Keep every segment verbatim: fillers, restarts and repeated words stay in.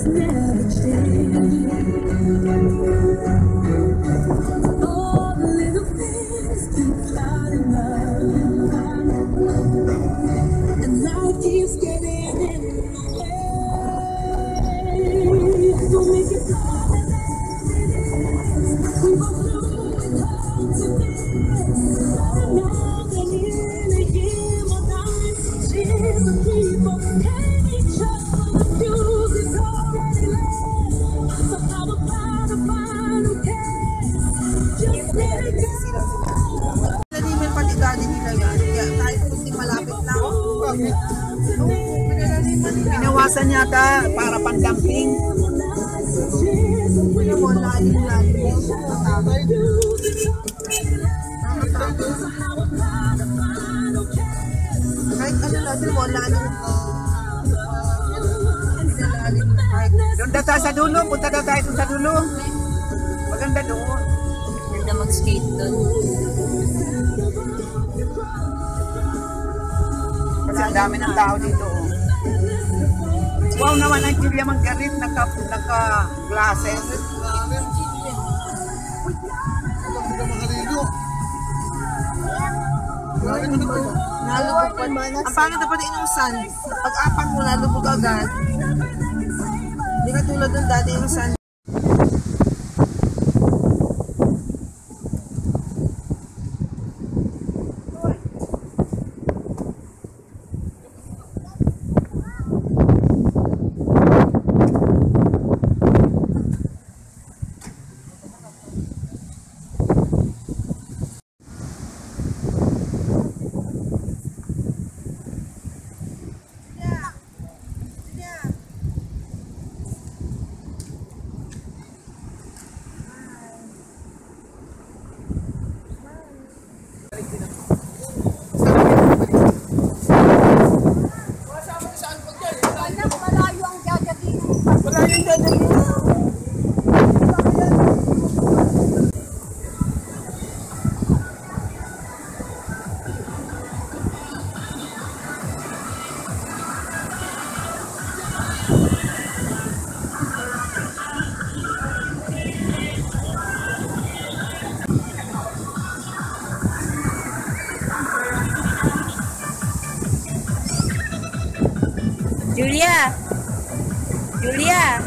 never change. All the little things keep clouding up, and life keeps getting in the way. Don't make it harder than it is. We both know it hurts a bit. I know that in a year my life changes the people hate each other. The fuse is already lit. So how about a final care? Just let it go. Nalimin pati dali nila yan. Kaya kahit hindi malapit na. Pinawasan yata para pandamping. Hindi mo lalim-lalim mo. Matakay. Kahit ano natin mo, lalim mo. Doon daw tayo sa dulo. Punta daw tayo sa dulo. Maganda doon. Ganda mag-skate doon. Kasi ang dami ng tao dito. Oh. Wow naman ang Julia Margaret. Naka-glasses. Nalubog pa. Ang pangit na pati inuusan. Pag-apak mo, nalubog agad. Hindi ka tulad ng dati inuusan. Julia! Julia!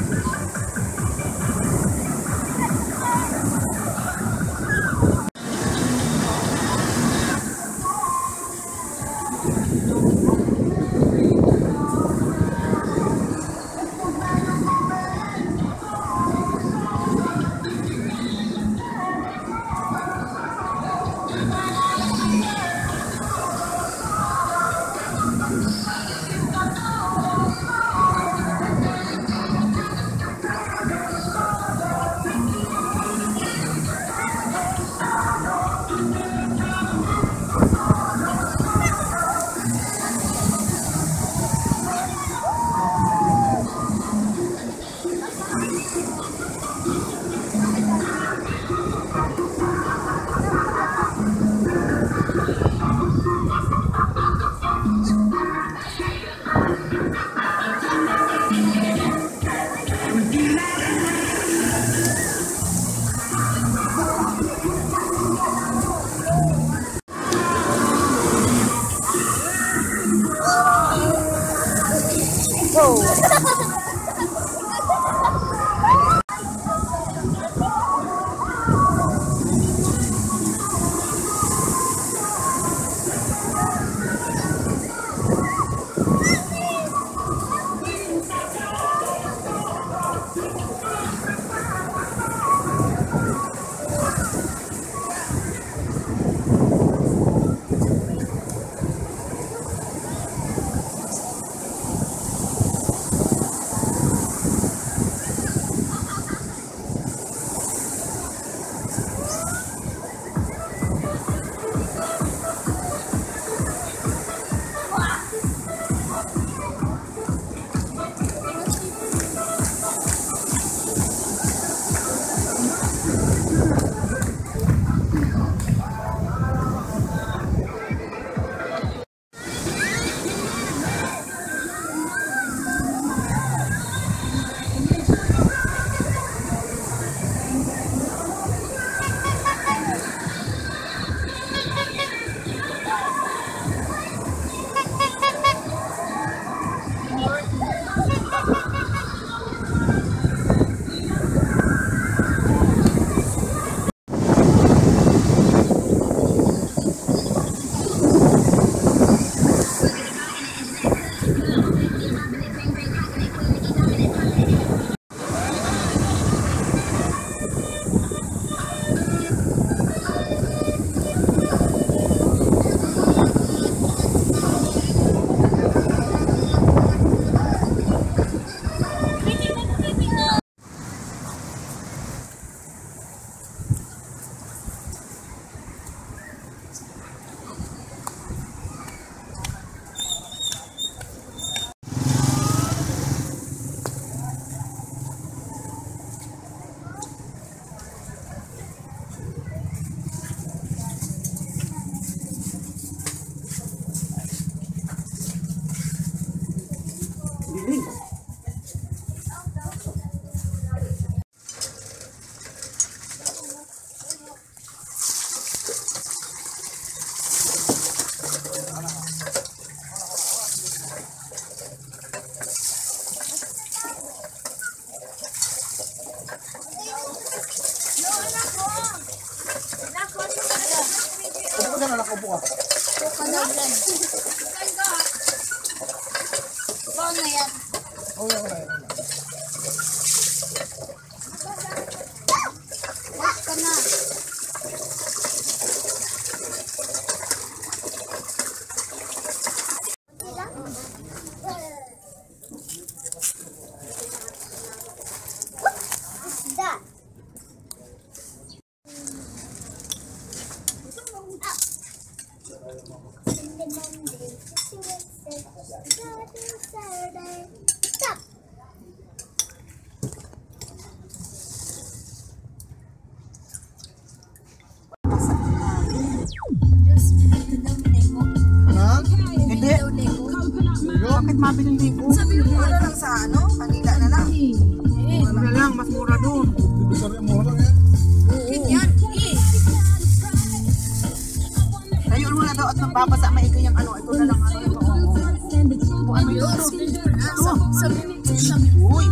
Suka na yan. Bawang na yan. Oh, yan, wala, wala. Wak ka na. Hindi. Bakit mabiling ligo? Wala lang sa ano? Manila na lang. Wala lang, mas mura doon. Dito sa rin, mura lang yan. Yan. Tayo mo na daw at magbabasa maigi yung ano. Ito na lang ano. Ito, oo. Ano yun? Uy.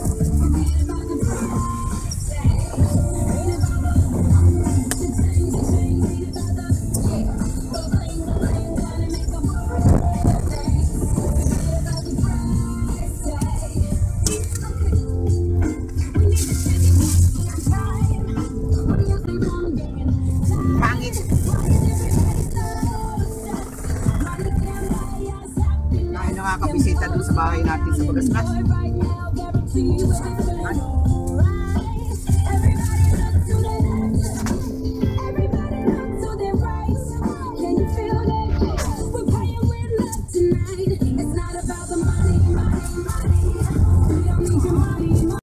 Pangit. Dahil nakakabisita doon sa bahay natin sa Bagasbas.